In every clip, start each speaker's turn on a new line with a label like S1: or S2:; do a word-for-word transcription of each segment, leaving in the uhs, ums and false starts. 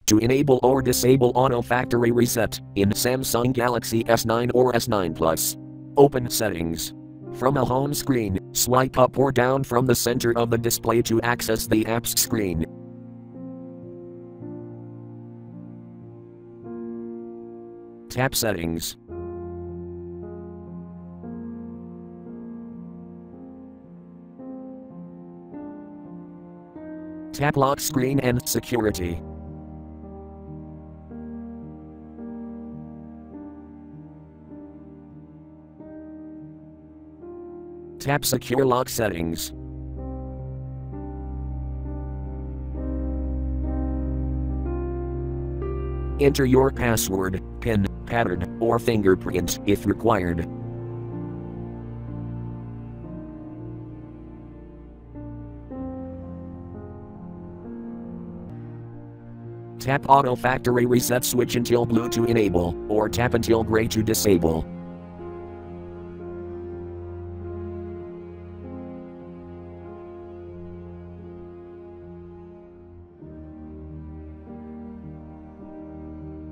S1: To enable or disable auto factory reset in Samsung Galaxy S nine or S nine Plus. Open Settings. From a home screen, swipe up or down from the center of the display to access the apps screen. Tap Settings. Tap Lock Screen and Security. Tap Secure Lock Settings. Enter your password, PIN, pattern, or fingerprint if required. Tap Auto Factory Reset switch until blue to enable, or tap until gray to disable.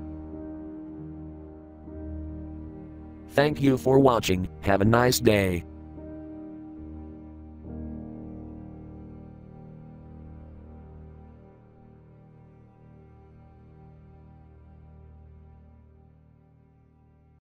S1: Thank you for watching. Have a nice day.